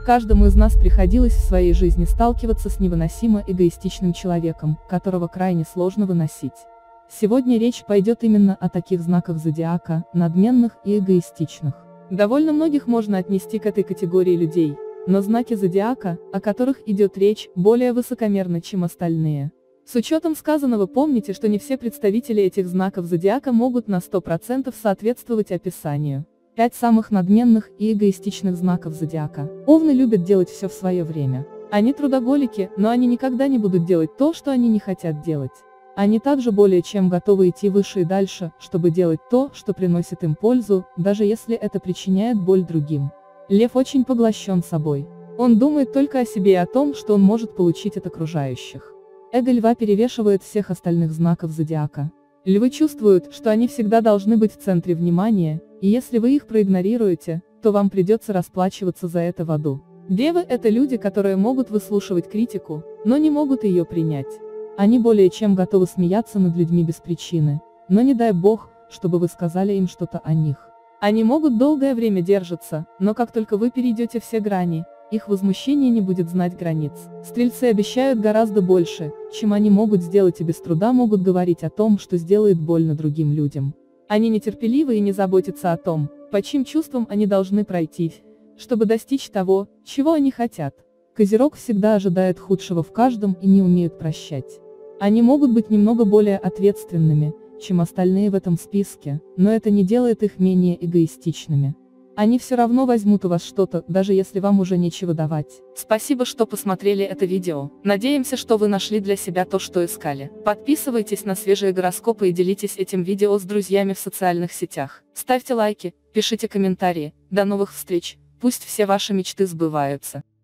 Каждому из нас приходилось в своей жизни сталкиваться с невыносимо эгоистичным человеком, которого крайне сложно выносить. Сегодня речь пойдет именно о таких знаках зодиака, надменных и эгоистичных. Довольно многих можно отнести к этой категории людей, но знаки зодиака, о которых идет речь, более высокомерны, чем остальные. С учетом сказанного помните, что не все представители этих знаков зодиака могут на 100% соответствовать описанию. 5 самых надменных и эгоистичных знаков зодиака. Овны любят делать все в свое время. Они трудоголики, но они никогда не будут делать то, что они не хотят делать. Они также более чем готовы идти выше и дальше, чтобы делать то, что приносит им пользу, даже если это причиняет боль другим. Лев очень поглощен собой. Он думает только о себе и о том, что он может получить от окружающих. Эго льва перевешивает всех остальных знаков зодиака. Львы чувствуют, что они всегда должны быть в центре внимания, и если вы их проигнорируете, то вам придется расплачиваться за это в аду. Девы – это люди, которые могут выслушивать критику, но не могут ее принять. Они более чем готовы смеяться над людьми без причины, но не дай бог, чтобы вы сказали им что-то о них. Они могут долгое время держаться, но как только вы перейдете все грани, их возмущение не будет знать границ. Стрельцы обещают гораздо больше, чем они могут сделать, и без труда могут говорить о том, что сделает больно другим людям. Они нетерпеливы и не заботятся о том, по чьим чувствам они должны пройти, чтобы достичь того, чего они хотят. Козерог всегда ожидает худшего в каждом и не умеют прощать. Они могут быть немного более ответственными, чем остальные в этом списке, но это не делает их менее эгоистичными. Они все равно возьмут у вас что-то, даже если вам уже нечего давать. Спасибо, что посмотрели это видео. Надеемся, что вы нашли для себя то, что искали. Подписывайтесь на свежие гороскопы и делитесь этим видео с друзьями в социальных сетях. Ставьте лайки, пишите комментарии. До новых встреч. Пусть все ваши мечты сбываются.